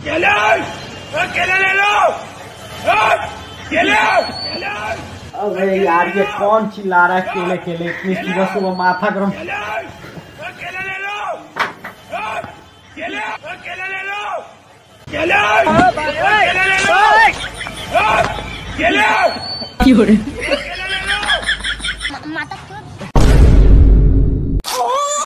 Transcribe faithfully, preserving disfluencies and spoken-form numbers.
केले ले लो, केले। अरे यार ये कौन चिल्ला रहा है केले केले इतनी सुबह सुबह माथा गरम। केले ले लो, केले केले ले लो, केले केले ले लो, केले।